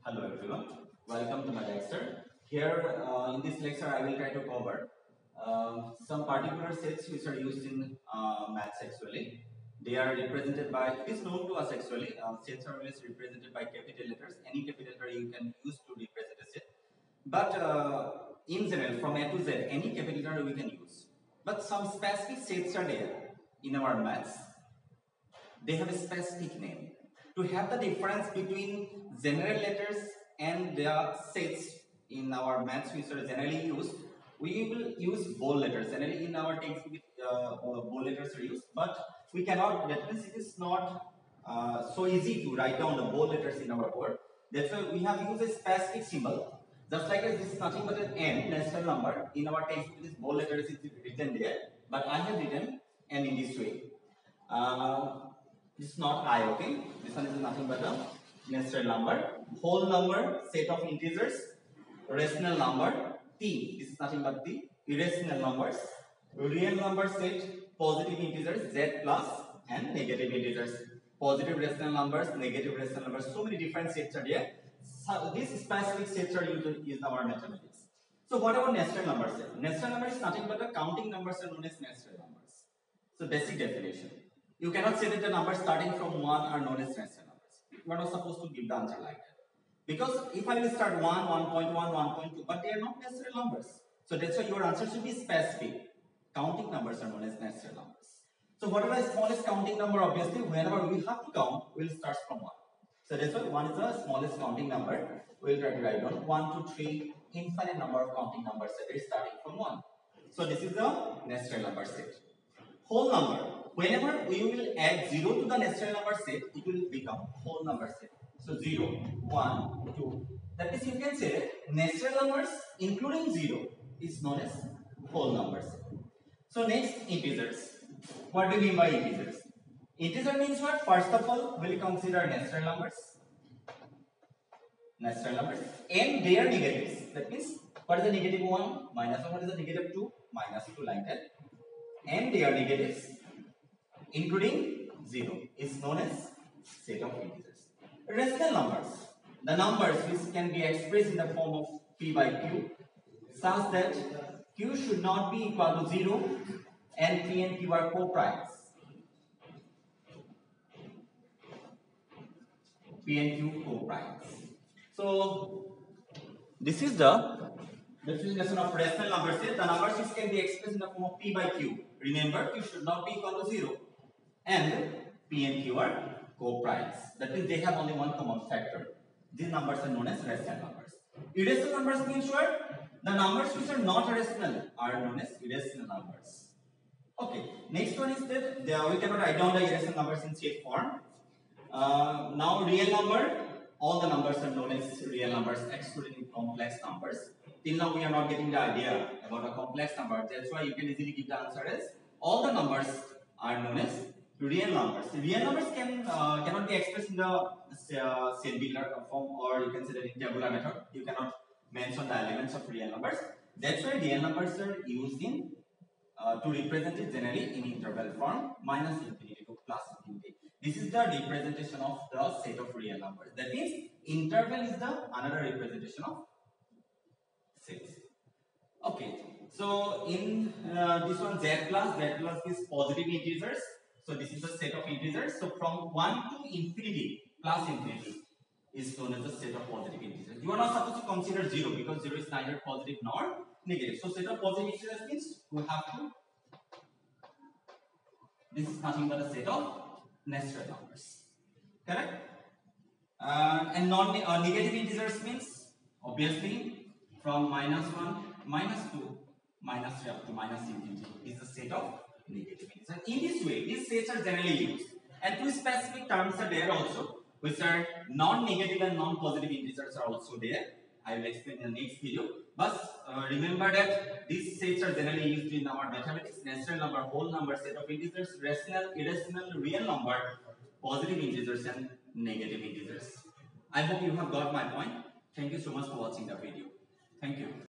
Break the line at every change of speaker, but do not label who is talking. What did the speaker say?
Hello everyone, welcome to my lecture. Here in this lecture I will try to cover some particular sets which are used in maths actually. They are represented by, it is known to us actually, sets are always represented by capital letters. Any capital letter you can use to represent a set. But in general, from A to Z, any capital letter we can use. But some specific sets are there in our maths. They have a specific name. To have the difference between general letters and the sets in our maths which are generally used, we will use bold letters. Generally in our textbook, bold letters are used, but we cannot, that means it is not so easy to write down the bold letters in our board. That's why we have used a specific symbol. Just like as this is nothing but an n, natural number. In our textbook, this bold letters is written there, but I have written n in this way. This is not I, okay? This one is nothing but a natural number. Whole number, set of integers, rational number, t. This is nothing but the irrational numbers. Real number set, positive integers, z plus and negative integers. Positive rational numbers, negative rational numbers. So many different sets are there. So these specific sets are used in our mathematics. So what about natural numbers? Natural number is nothing but the counting numbers are known as natural numbers. So basic definition. You cannot say that the numbers starting from 1 are known as natural numbers. You are not supposed to give the answer like that. Because if I will start 1, 1.1, 1.2, but they are not natural numbers. So that's why your answer should be specific. Counting numbers are known as natural numbers. So what are the smallest counting number? Obviously, whenever we have to count, we will start from 1. So that's why 1 is the smallest counting number. We will try to write down 1, 2, 3, infinite number of counting numbers that is starting from 1. So this is the natural number set. Whole number. Whenever we will add 0 to the natural number set, it will become whole number set. So 0, 1, 2. That means you can say natural numbers including 0 is known as whole number set. So next, integers. What do you mean by integers? Integer means what? First of all, we'll consider natural numbers. Natural numbers. And their negatives. That means, what is the negative 1? Minus 1. What is the negative 2? Minus 2 like that. And their negatives including 0 is known as set of integers. Rational numbers, the numbers which can be expressed in the form of p by q such that q should not be equal to 0 and p and q are co-primes. P and q co-primes. So this is the definition of rational numbers. The numbers which can be expressed in the form of p by q. Remember, q should not be equal to 0. And p and q are co-primes. That means they have only one common factor. These numbers are known as rational numbers. Irrational numbers means what? The numbers which are not rational are known as irrational numbers. Okay. Next one is that we cannot write down the irrational numbers in straight form. Now real number, all the numbers are known as real numbers excluding complex numbers. Till now we are not getting the idea about a complex number. That's why you can easily give the answer as all the numbers are known as real numbers. Real numbers cannot be expressed in the singular form, or you can say that in tabular method. You cannot mention the elements of real numbers. That's why real numbers are used in to represent it generally in interval form, minus infinity to plus infinity. This is the representation of the set of real numbers. That means interval is the another representation of sets. Okay. So in this one z plus is positive integers. So this is the set of integers. So from 1 to infinity plus infinity is known as the set of positive integers. You are not supposed to consider 0 because 0 is neither positive nor negative. So set of positive integers means we have to, this is nothing but a set of natural numbers. Correct? And negative integers means obviously from minus 1, minus 2, minus 3 up to minus infinity is the set of negative integers. In this way, these sets are generally used. And two specific terms are there also, which are non-negative and non-positive integers are also there. I will explain in the next video. But remember that these sets are generally used in our mathematics: natural number, whole number, set of integers, rational, irrational, real number, positive integers, and negative integers. I hope you have got my point. Thank you so much for watching the video. Thank you.